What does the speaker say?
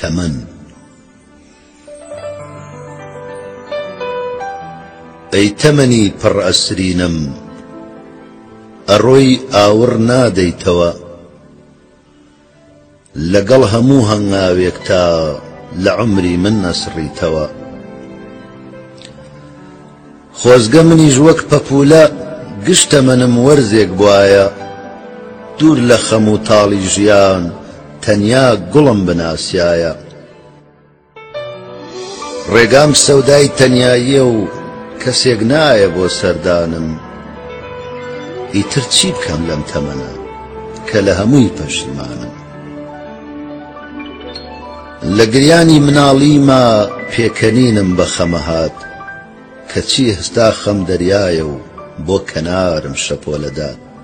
تەمەن. ئەی تەمەنی پڕ ئەسرینم، ئەڕۆی ئاور نادەیتەوە لەگەڵ هەموو هەنگاوێک تا لە عومری من نەسڕیتەوە. خۆزگە منیش وەک پەپولە گشتە منم وەرزێک بوایە، دوور لە خەم و تاڵی ژیان تەنیا گوڵم بناسیایە. ڕێگام سەودای تەنیاییە و کەسێک نایە بۆ سەردانم، ئیتر چی بکەم لەم تەمەنە کە لە هەمووی پەشیمانم. لە گریانی مناڵیما پێکەنینم بە خەمەهات، کەچی هەستا خەم دەریایە و بۆ کەنارم شەپۆلە دات.